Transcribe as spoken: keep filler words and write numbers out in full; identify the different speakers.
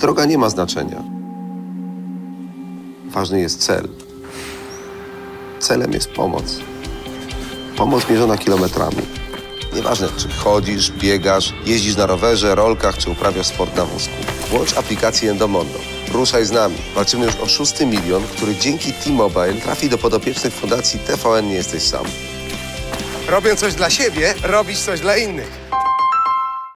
Speaker 1: Droga nie ma znaczenia. Ważny jest cel. Celem jest pomoc. Pomoc mierzona kilometrami. Nieważne, czy chodzisz, biegasz, jeździsz na rowerze, rolkach, czy uprawiasz sport na wózku. Włącz aplikację Endomondo. Ruszaj z nami. Walczymy już o szósty milion, który dzięki T-Mobile trafi do podopiecznych Fundacji T V N Nie Jesteś Sam.
Speaker 2: Robiąc coś dla siebie, robisz coś dla innych.